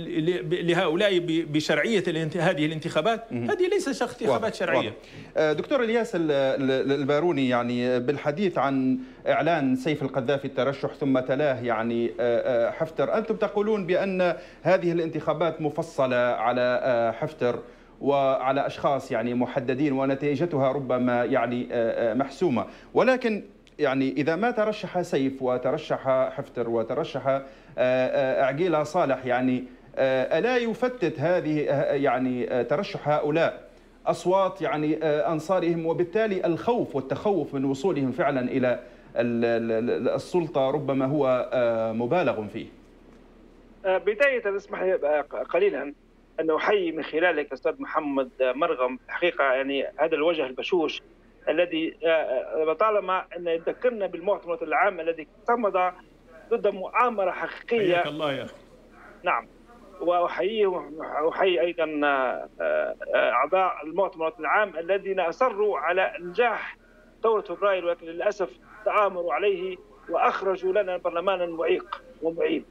[SPEAKER 5] لهؤلاء بشرعية هذه الانتخابات؟ هذه ليست انتخابات شرعية.
[SPEAKER 1] واضح. دكتور الياس الباروني، يعني بالحديث عن إعلان سيف القذافي الترشح ثم تلاه يعني حفتر، أنتم تقولون بأن هذه الانتخابات مفصلة على حفتر وعلى أشخاص يعني محددين ونتيجتها ربما يعني محسومة. ولكن يعني إذا ما ترشح سيف وترشح حفتر وترشح عقيلة صالح، يعني ألا يفتت هذه يعني ترشح هؤلاء أصوات يعني أنصارهم، وبالتالي الخوف والتخوف من وصولهم فعلا إلى السلطة ربما هو مبالغ فيه؟
[SPEAKER 4] بداية اسمح لي قليلا أن أحيي من خلالك أستاذ محمد مرغم الحقيقة يعني هذا الوجه البشوش الذي طالما أن يذكرنا بالمؤتمر العام الذي صمد ضد مؤامرة حقيقية.
[SPEAKER 5] حياك الله يا أخي.
[SPEAKER 4] نعم، وأحييه وأحيي أيضا أعضاء المؤتمر العام الذين أصروا على إنجاح ثورة فبراير، ولكن للأسف تآمروا عليه وأخرجوا لنا برلمانا معيق ومعيب.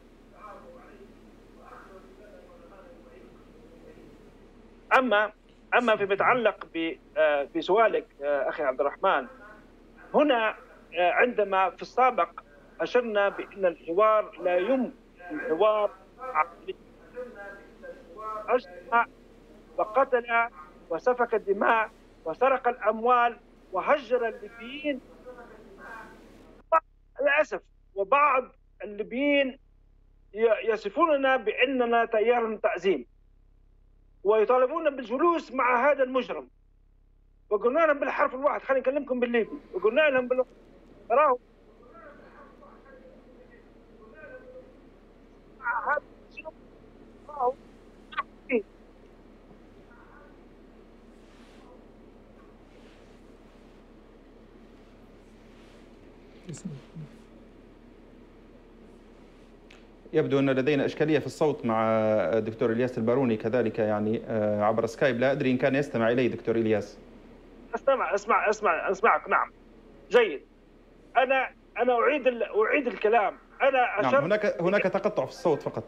[SPEAKER 4] أما أما فيما يتعلق بسؤالك أخي عبد الرحمن، هنا عندما في السابق أشرنا بأن الحوار لا يمكن الحوار عقلي، أجمع وقتل وسفك الدماء وسرق الأموال وهجر الليبيين للأسف. وبعض الليبيين يصفوننا بأننا تيار تعزيم ويطالبون بالجلوس مع هذا المجرم، وقلنا لهم بالحرف الواحد خلينا نكلمكم بالليبي، وقلنا لهم بال تراهم هذا المجرم تراهم
[SPEAKER 1] يبدو أن لدينا إشكالية في الصوت مع الدكتور إلياس الباروني كذلك يعني عبر سكايب. لا أدري إن كان يستمع إلي دكتور إلياس.
[SPEAKER 4] أستمع أسمع أسمع أسمعك. نعم جيد. أنا أنا أعيد أعيد الكلام. أنا
[SPEAKER 1] نعم هناك هناك تقطع في الصوت فقط.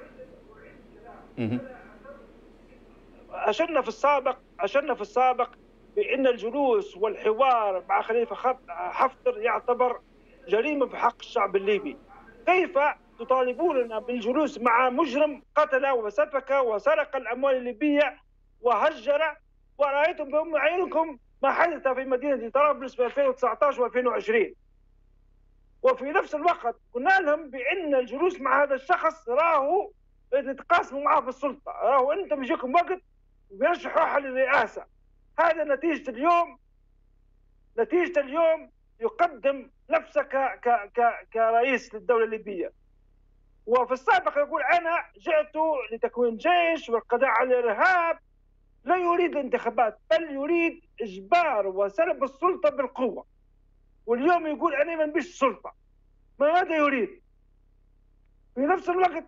[SPEAKER 4] أشرنا في السابق أشرنا في السابق بأن الجلوس والحوار مع خليفة حفتر يعتبر جريمة في حق الشعب الليبي. كيف تطالبوننا بالجلوس مع مجرم قتل وسفك وسرق الأموال الليبية وهجر، ورأيتم بأم عينكم ما حدث في مدينة طرابلس في ألفين وتسعة عشر وألفين وعشرين. وفي نفس الوقت قلنا لهم بأن الجلوس مع هذا الشخص راهو تتقاسموا معه في السلطة، راهو أنتم يجيكم وقت ويرشحوا روحه للرئاسة. هذا نتيجة اليوم. نتيجة اليوم يقدم نفسه ك ك ك كرئيس للدولة الليبية، وفي السابق يقول أنا جئت لتكوين جيش والقضاء على الإرهاب. لا يريد انتخابات، بل يريد إجبار وسلب السلطة بالقوة. واليوم يقول أنا ما نبيش السلطة. ماذا يريد؟ في نفس الوقت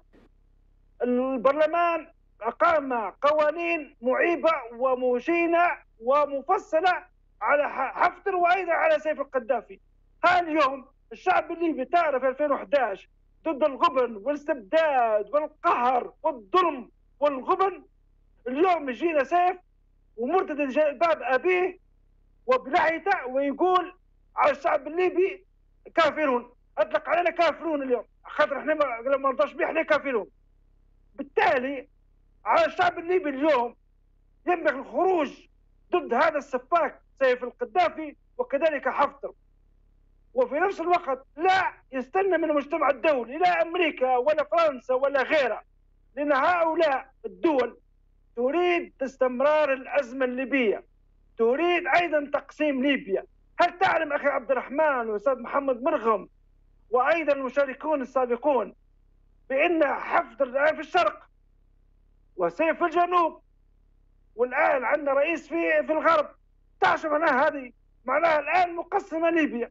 [SPEAKER 4] البرلمان أقام قوانين معيبة ومشينة ومفصلة على حفتر وأيضا على سيف القذافي. ها اليوم الشعب الليبي تعرف ألفين وأحد عشر ضد الغبن والاستبداد والقهر والظلم والغبن. اليوم يجينا سيف ومرتد باب أبيه وبلعيته ويقول على الشعب الليبي كافرون. أطلق علينا كافرون اليوم خاطر احنا ما نرضاش بيه، احنا كافرون. بالتالي على الشعب الليبي اليوم ينبغي الخروج ضد هذا السفاك سيف القذافي وكذلك حفتر. وفي نفس الوقت لا يستنى من المجتمع الدولي لا أمريكا ولا فرنسا ولا غيرها، لأن هؤلاء الدول تريد استمرار الأزمة الليبية، تريد أيضا تقسيم ليبيا. هل تعلم أخي عبد الرحمن وأستاذ محمد مرغم وأيضا المشاركون السابقون بأن حفتر الآن في الشرق وسيف في الجنوب، والآن عندنا رئيس في في الغرب؟ تعرف معناها هذه؟ معناها الآن مقسمة ليبيا.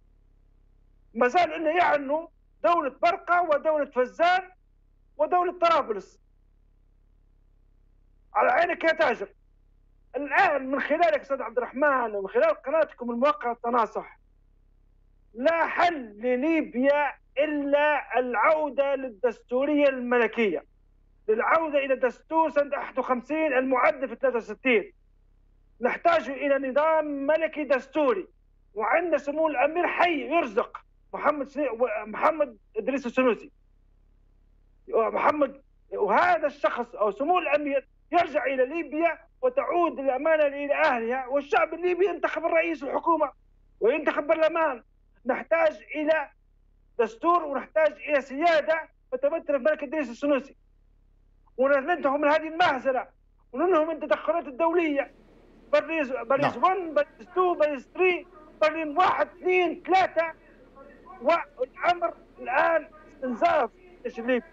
[SPEAKER 4] ما زال انه يعنوا دولة برقة ودولة فزان ودولة طرابلس. على عينك يا تاجر. الآن من خلالك أستاذ عبد الرحمن ومن خلال قناتكم الموقعة التناصح، لا حل لليبيا إلا العودة للدستورية الملكية، للعودة إلى دستور سنة واحد وخمسين المعدل في ثلاثة وستين. نحتاج إلى نظام ملكي دستوري، وعند سمو الأمير حي يرزق محمد سني... محمد إدريس السنوسي محمد، وهذا الشخص أو سمو الأمير يرجع إلى ليبيا وتعود الأمانة إلى أهلها، والشعب الليبي ينتخب الرئيس الحكومة وينتخب برلمان. نحتاج إلى دستور ونحتاج إلى سيادة تتمثل في الملك إدريس السنوسي، وننتهي من هذه المهزلة وننهي من التدخلات الدولية. باريس باريس واحد، باريس اثنين، باريس ثلاثة، برلين واحد اثنين ثلاثة، والأمر الآن استنزاف الجيش الليبي.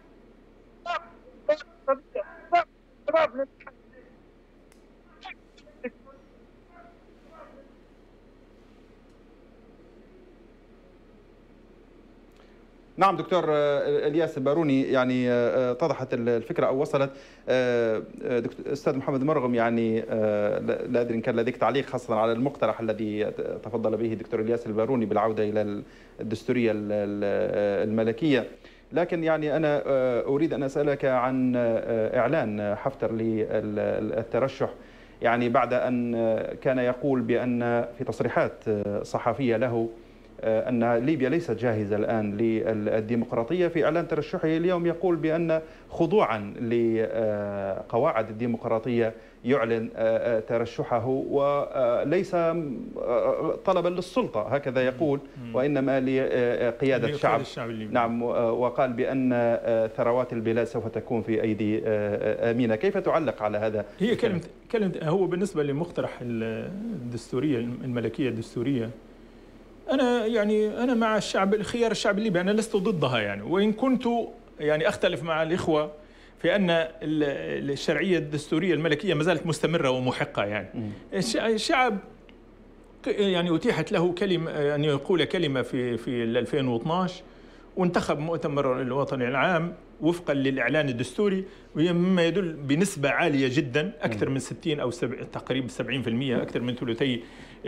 [SPEAKER 1] نعم دكتور الياس الباروني، يعني اتضحت الفكره او وصلت. استاذ محمد مرغم، يعني لا ادري ان كان لديك تعليق خاصه على المقترح الذي تفضل به دكتور الياس الباروني بالعوده الى الدستوريه الملكيه، لكن يعني انا اريد ان اسالك عن اعلان حفتر للترشح، يعني بعد ان كان يقول بان في تصريحات صحفيه له أن ليبيا ليست جاهزة الآن للديمقراطية. في إعلان ترشحه اليوم يقول بأن خضوعا لقواعد الديمقراطية يعلن ترشحه، وليس طلبا للسلطة هكذا يقول، وإنما لقيادة الشعب. نعم، وقال بأن ثروات البلاد سوف تكون في أيدي آمنة. كيف تعلق على هذا؟
[SPEAKER 5] هي كلمة كلمة هو بالنسبة لمقترح الدستورية الملكية الدستورية، أنا يعني أنا مع الشعب، خيار الشعب الليبي، أنا لست ضدها يعني، وإن كنت يعني أختلف مع الإخوة في أن الشرعية الدستورية الملكية ما زالت مستمرة ومحقة. يعني الشعب يعني أتيحت له كلمة أن يقول كلمة في في ألفين واثناشر، وانتخب مؤتمر الوطني العام وفقا للإعلان الدستوري، مما يدل بنسبة عالية جدا، أكثر من ستين أو تقريبا سبعين بالمئة، أكثر من ثلثي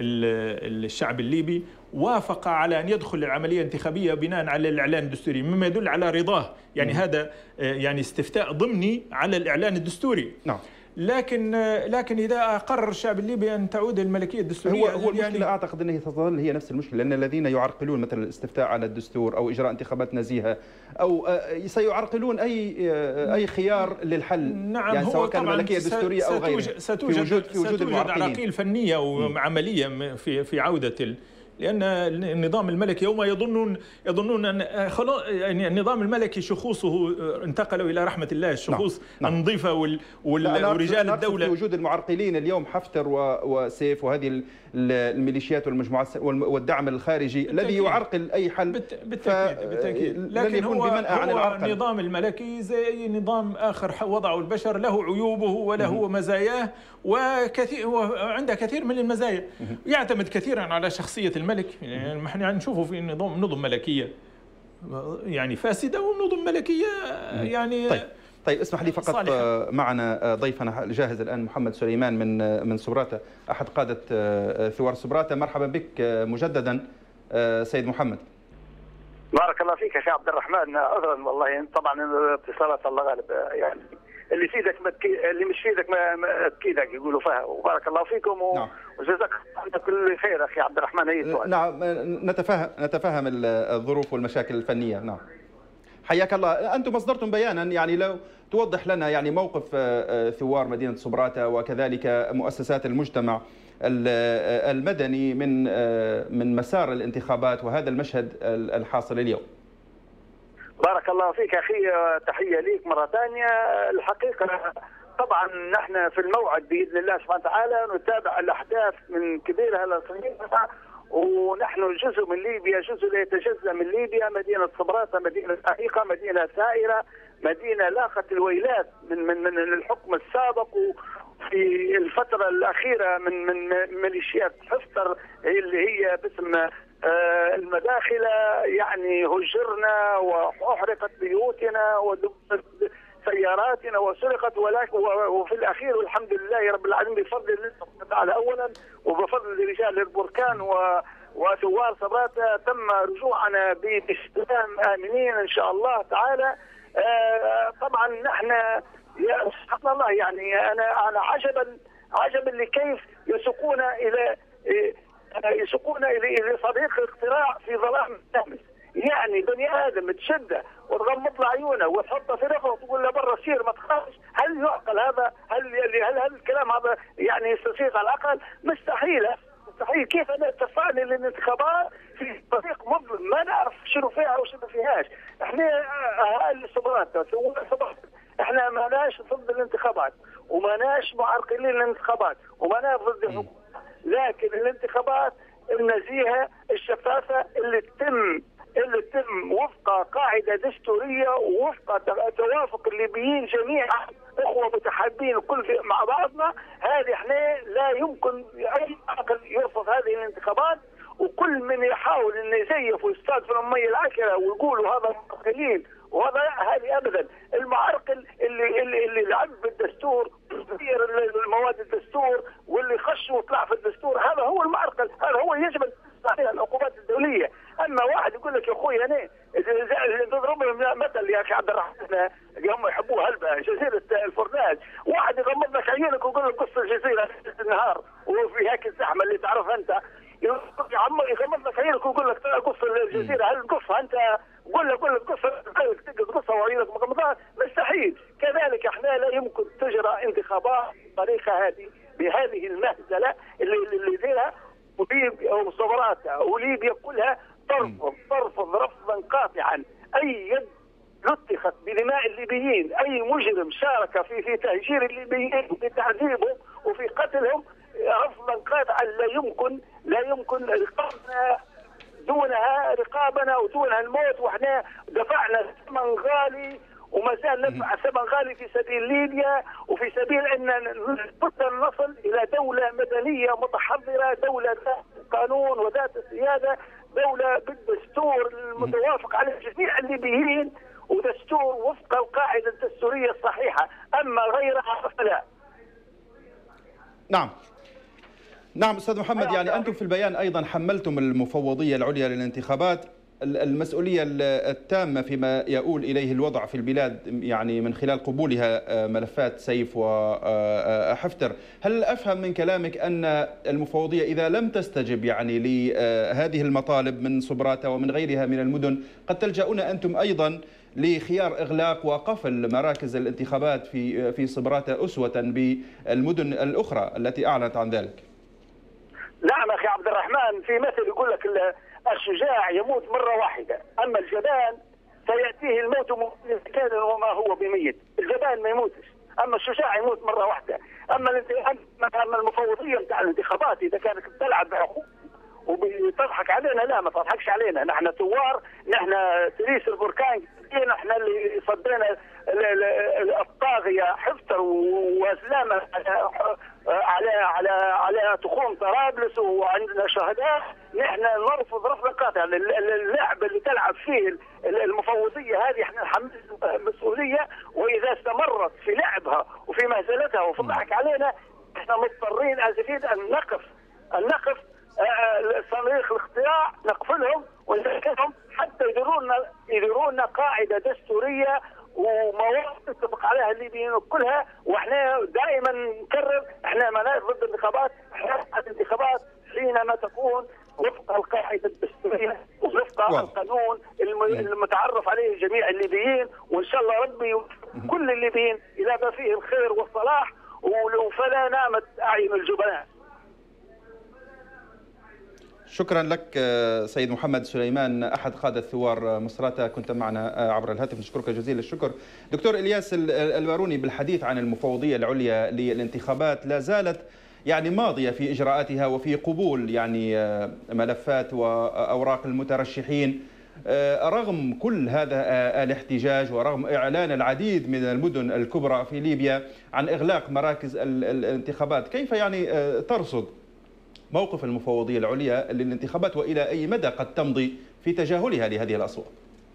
[SPEAKER 5] الشعب الليبي وافق على أن يدخل العملية الانتخابية بناء على الإعلان الدستوري، مما يدل على رضاه. يعني هذا يعني استفتاء ضمني على الإعلان الدستوري.
[SPEAKER 1] نعم.
[SPEAKER 5] لكن لكن إذا قرر الشعب الليبي أن تعود الملكية الدستورية،
[SPEAKER 1] هو هو المشكلة يعني أعتقد أنها تظل هي نفس المشكلة، لأن الذين يعرقلون مثلا الاستفتاء على الدستور أو إجراء انتخابات نزيهة أو سيعرقلون أي أي خيار للحل.
[SPEAKER 5] نعم،
[SPEAKER 1] يعني سواء كان ملكية دستورية أو غيرها،
[SPEAKER 5] في وجود في وجود عراقيل فنية وعملية في في عودة ال لأن النظام الملكي يوم يظنون يظنون أن خلاص يعني النظام الملكي شخوصه انتقلوا إلى رحمة الله، الشخوص نعم. النظيفة وال ورجال الدولة.
[SPEAKER 1] في وجود المعرقلين اليوم حفتر وسيف وهذه الميليشيات والمجموعات والدعم الخارجي الذي يعرقل أي حل
[SPEAKER 5] بالتأكيد بالتأكيد. لكن هو, هو النظام الملكي زي نظام آخر وضعه البشر، له عيوبه وله مزاياه وكثير وعنده كثير من المزايا، يعتمد كثيرا على شخصية الملك. يعني احنا نشوفه في نظام نظم ملكية يعني فاسدة ونظم ملكية يعني.
[SPEAKER 1] طيب طيب اسمح لي فقط صالحة. معنا ضيفنا الجاهز الآن محمد سليمان من من سبراتة، أحد قادة ثوار سبراتة. مرحبا بك مجددا سيد محمد.
[SPEAKER 6] بارك الله فيك يا شيخ عبد الرحمن. عذرا والله، طبعا اتصالات الله غالب، يعني اللي في ايدك متكي... اللي مش في ايدك ما تكيدك يقولوا فيها. وبارك الله فيكم و... نعم. وجزاك الله كل خير اخي عبد الرحمن. اي سؤال؟
[SPEAKER 1] نعم، نتفهم نتفهم الظروف والمشاكل الفنيه. نعم، حياك الله. انتم اصدرتم بيانا، يعني لو توضح لنا يعني موقف ثوار مدينه سبراتة وكذلك مؤسسات المجتمع المدني من من مسار الانتخابات وهذا المشهد الحاصل اليوم.
[SPEAKER 6] بارك الله فيك اخي، تحيه ليك مره ثانيه. الحقيقه طبعا نحن في الموعد باذن الله سبحانه وتعالى نتابع الاحداث من كبيرها لصغيرها، ونحن جزء من ليبيا، جزء لا يتجزا من ليبيا. مدينه سبراتة مدينه عريقه، مدينه ثائره، مدينه لاقت الويلات من من من الحكم السابق، وفي الفتره الاخيره من من ميليشيات حفتر اللي هي باسم المداخلة، يعني هجرنا وأحرقت بيوتنا ودمرت سياراتنا وسرقت، ولكن وفي الأخير والحمد لله رب العالمين بفضل الله سبحانه وتعالى أولا وبفضل رجال البركان وثوار سبراتة تم رجوعنا بسلام آمنين إن شاء الله تعالى. طبعا نحن يا سبحان الله، يعني أنا أنا عجبا عجبا لكيف يسوقون إلى يسوقون الى صديق الاقتراع في ظلام الشمس. يعني بني ادم تشده وتغمض له عيونه وتحطه في رفه وتقول له برا سير ما تخافش، هل هل يعقل هذا؟ هل هل هل الكلام هذا يعني يستسيغ على العقل؟ مستحيل مستحيل. كيف انا اتفقنا للانتخابات في طريق مظلم ما نعرف شنو فيها وشنو فيهاش؟ احنا اهالي صبرات احنا ما ناش ضد الانتخابات وما ناش معرقلين الانتخابات وما ناش ضد الحكومه، لكن الانتخابات النزيهه الشفافه اللي تتم اللي تتم وفق قاعده دستوريه ووفق توافق الليبيين جميعا اخوه متحابين الكل مع بعضنا، هذه احنا لا يمكن اي عقل يرفض هذه الانتخابات. وكل من يحاول انه يزيف ويستاذ في الميه العكره ويقولوا هذا قليل وهذا هذه ابدا. المعرقل اللي اللي اللي لعب بالدستور غير المواد الدستور واللي خش وطلع في الدستور، هذا هو المعرقل، هذا هو يجب عليها العقوبات الدوليه. اما واحد يقول لك يا اخوي انا تضرب مثل يا اخي عبد الرحمن هم يحبوها هلبة جزيره الفرناج، واحد يغمض لك عيونك ويقول لك قصه الجزيره النهار وفي هيك الزحمه اللي تعرفها انت، يغمض لك عيونك ويقول لك قص الجزيره، هل قصها انت؟ قول له قول له قصه قصه وعيونك مغمضات، مستحيل. كذلك احنا لا يمكن تجرى انتخابات بالطريقه هذه بهذه المهزله اللي اللي فيها وليبيا وصبراتها وليبيا كلها ترفض ترفض رفضا قاطعا اي يد لطخت بدماء الليبيين، اي مجرم شارك في في تهجير الليبيين وفي تعذيبهم وفي قتلهم رفضا قاطعا. لا يمكن لا يمكن رقابنا دونها رقابنا ودونها الموت، واحنا دفعنا ثمن غالي وما زال ندفع ثمن غالي في سبيل ليبيا وفي سبيل ان نصل الى دوله مدنيه متحضره، دوله ذات قانون وذات سياده، دوله بالدستور المتوافق على جميع الليبيين ودستور وفق القاعده الدستوريه الصحيحه، اما غيرها فلا.
[SPEAKER 1] نعم نعم استاذ محمد، يعني انتم في البيان ايضا حملتم المفوضيه العليا للانتخابات المسؤوليه التامه فيما يؤول اليه الوضع في البلاد، يعني من خلال قبولها ملفات سيف وحفتر. هل افهم من كلامك ان المفوضيه اذا لم تستجب يعني لهذه المطالب من صبراته ومن غيرها من المدن قد تلجؤون انتم ايضا لخيار اغلاق وقفل مراكز الانتخابات في في صبراته اسوه بالمدن الاخرى التي اعلنت عن ذلك؟
[SPEAKER 6] نعم اخي عبد الرحمن، في مثل يقول لك الشجاع يموت مره واحده، اما الجبان سياتيه الموت مكانا وما هو بميت. الجبان ما يموتش، اما الشجاع يموت مره واحده. اما اما المفوضيه نتاع الانتخابات اذا كانت تلعب بحقوق وبتضحك علينا، لا ما تضحكش علينا، نحن ثوار، نحن تريس البركان، نحن اللي صدينا الطاغيه حفتر واسلامه على على على تخوم طرابلس وعندنا شهداء. نحن نرفض رفضا قاطعا اللعب اللي تلعب فيه المفوضيه هذه، احنا نحمل مسؤوليه، واذا استمرت في لعبها وفي مهزلتها وفي الضحك علينا احنا مضطرين اسفين ان نقف ان نقف صناديق الاقتراع نقفلهم ونسكتهم حتى يديروا لنا يديروا لنا قاعده دستوريه ومواقف تتفق عليها الليبيين كلها. واحنا دائما نكرر احنا ما ضد الانتخابات، احنا الانتخابات حينما تكون وفق القاعده الدستوريه ووفق القانون المتعرف عليه جميع الليبيين، وان شاء الله ربي كل الليبيين الى ما فيه الخير والصلاح فلا نامت اعين الجبناء.
[SPEAKER 1] شكرا لك سيد محمد سليمان أحد قادة ثوار مصراتة، كنت معنا عبر الهاتف، نشكرك جزيل الشكر. دكتور إلياس الباروني، بالحديث عن المفوضية العليا للانتخابات لا زالت يعني ماضية في إجراءاتها وفي قبول يعني ملفات وأوراق المترشحين رغم كل هذا الاحتجاج ورغم إعلان العديد من المدن الكبرى في ليبيا عن إغلاق مراكز الانتخابات. كيف يعني ترصد موقف المفوضية العليا للانتخابات وإلى أي مدى قد تمضي في تجاهلها لهذه الأصوات؟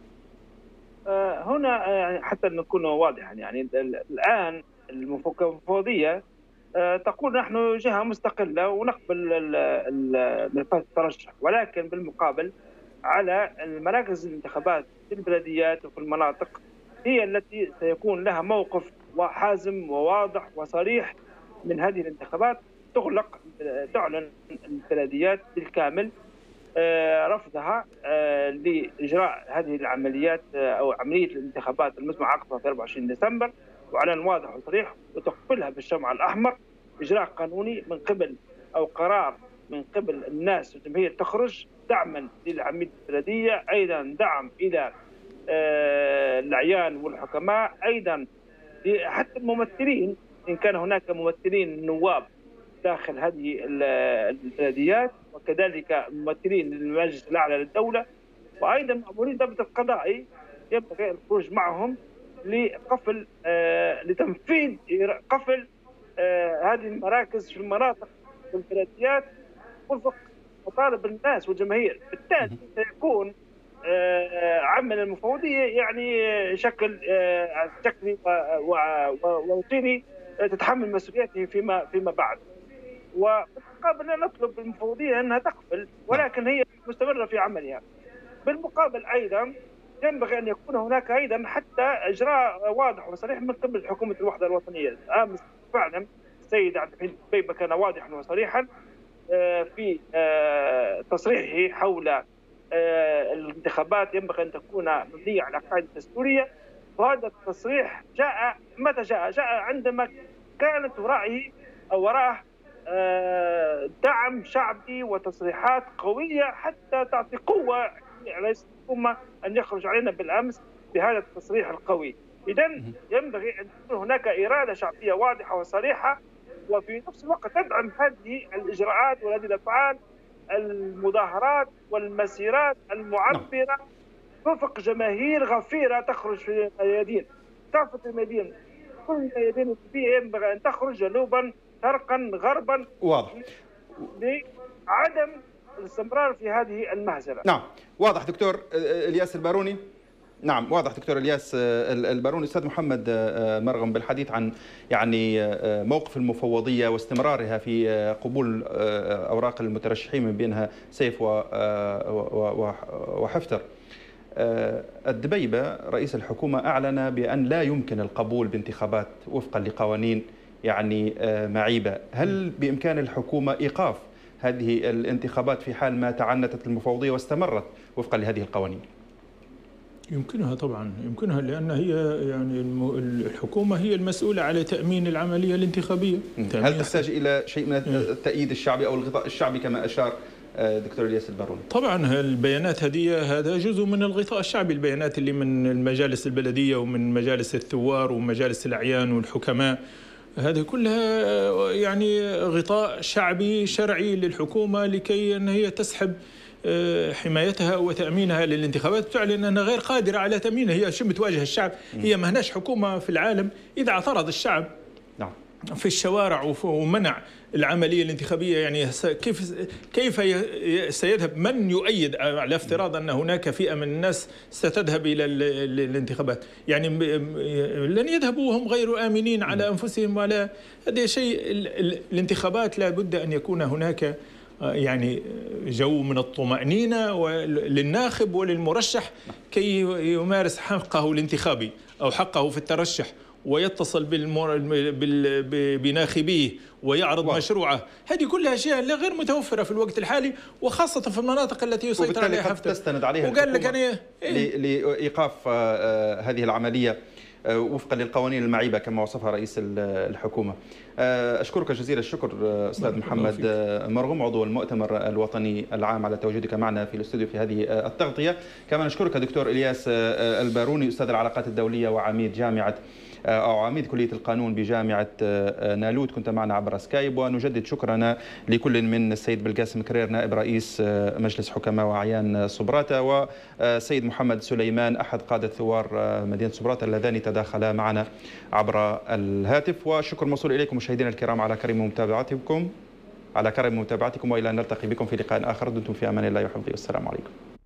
[SPEAKER 4] هنا حتى نكون واضحا، يعني الآن المفوضية تقول نحن جهة مستقلة ونقبل ملفات الترشح، ولكن بالمقابل على المراكز الانتخابات في البلديات وفي المناطق هي التي سيكون لها موقف حازم وواضح وصريح من هذه الانتخابات. تغلق تعلن البلديات بالكامل رفضها لإجراء هذه العمليات أو عملية الانتخابات المسمى عقدها في أربعة وعشرين ديسمبر، وإعلان واضح وصريح وتقبلها بالشمع الأحمر، إجراء قانوني من قبل أو قرار من قبل الناس والجماهير تخرج، دعما للعميد البلدية، أيضا دعم إلى الأعيان والحكماء، أيضا حتى الممثلين إن كان هناك ممثلين نواب داخل هذه البلديات، وكذلك ممثلين للمجلس الأعلى للدولة، وأيضا مأمورين الضبط القضائي ينبغي الخروج معهم لقفل آه لتنفيذ قفل آه هذه المراكز في المناطق والبلديات وفق مطالب الناس والجماهير. بالتالي سيكون آه عمل المفوضية يعني شكل آه شكلي وروتيني تتحمل مسؤوليته فيما فيما بعد. وبالمقابل نطلب المفوضية أنها تقفل، ولكن هي مستمرة في عملها. بالمقابل أيضا ينبغي أن يكون هناك أيضا حتى إجراء واضح وصريح من قبل حكومة الوحدة الوطنية. أمس فعلا السيد عبد الحميد دبيبة كان واضحا وصريحا في تصريحه حول الانتخابات ينبغي أن تكون مبنية على قاعدة دستورية، وهذا التصريح جاء متى جاء؟ جاء عندما كانت ورائه أو وراءه دعم شعبي وتصريحات قوية حتى تعطي قوة رئيس الحكومة أن يخرج علينا بالأمس بهذا التصريح القوي. إذن ينبغي أن تكون هناك إرادة شعبية واضحة وصريحة، وفي نفس الوقت تدعم هذه الإجراءات وهذه الأفعال، المظاهرات والمسيرات المعبرة وفق جماهير غفيرة تخرج في الميادين، كافة الميادين، كل الميادين ينبغي أن تخرج جنوبا شرقا غربا،
[SPEAKER 1] واضح،
[SPEAKER 4] لعدم الاستمرار في هذه المهزلة.
[SPEAKER 1] نعم واضح دكتور الياس الباروني. نعم واضح دكتور الياس الباروني. استاذ محمد مرغم، بالحديث عن يعني موقف المفوضية واستمرارها في قبول أوراق المترشحين من بينها سيف وحفتر، الدبيبة رئيس الحكومة أعلن بأن لا يمكن القبول بانتخابات وفقا لقوانين يعني معيبة. هل بإمكان الحكومة إيقاف هذه الانتخابات في حال ما تعنتت المفوضية واستمرت وفقا لهذه القوانين؟
[SPEAKER 5] يمكنها طبعا، يمكنها، لأن هي يعني الحكومة هي المسؤولة على تأمين العملية الانتخابية.
[SPEAKER 1] هل تحتاج إلى شيء من التأييد الشعبي أو الغطاء الشعبي كما أشار دكتور الياس الباروني؟
[SPEAKER 5] طبعا البيانات هذه هذا جزء من الغطاء الشعبي، البيانات اللي من المجالس البلدية ومن مجالس الثوار ومجالس الأعيان والحكماء، هذه كلها يعني غطاء شعبي شرعي للحكومة لكي أن هي تسحب حمايتها وتأمينها للانتخابات، تعلن أنها غير قادرة على تأمينها. هي شو بتواجه الشعب؟ هي ما هناش حكومة في العالم إذا اعترض الشعب
[SPEAKER 1] نعم
[SPEAKER 5] في الشوارع ومنع العملية الانتخابية، يعني كيف كيف سيذهب من يؤيد على افتراض أن هناك فئة من الناس ستذهب إلى الانتخابات؟ يعني لن يذهبوا وهم غير آمنين على أنفسهم ولا هذا شيء. الانتخابات لا بد أن يكون هناك يعني جو من الطمأنينة للناخب وللمرشح كي يمارس حقه الانتخابي أو حقه في الترشح ويتصل بناخبيه ويعرض واو. مشروعه. هذه كلها أشياء لا غير متوفرة في الوقت الحالي، وخاصة في المناطق التي يسيطر عليها حفتر.
[SPEAKER 1] تستند عليها
[SPEAKER 5] وقال لك أنا
[SPEAKER 1] إيه؟ لإيقاف هذه العملية وفقا للقوانين المعيبة كما وصفها رئيس الحكومة. أشكرك جزيل الشكر أستاذ محمد مرغم، عضو المؤتمر الوطني العام، على تواجدك معنا في الاستوديو في هذه التغطية. كما نشكرك دكتور إلياس الباروني، أستاذ العلاقات الدولية وعميد جامعة أو عميد كلية القانون بجامعة نالوت، كنت معنا عبر سكايب. ونجدد شكرنا لكل من السيد بالقاسم كرير نائب رئيس مجلس حكماء وأعيان صبراتة، وسيد محمد سليمان أحد قادة ثوار مدينة صبراتة اللذان تداخلا معنا عبر الهاتف. وشكر موصول إليكم مشاهدينا الكرام على كرم متابعتكم على كرم متابعتكم وإلى أن نلتقي بكم في لقاء آخر. دمتم في أمان الله وحفظه، والسلام عليكم.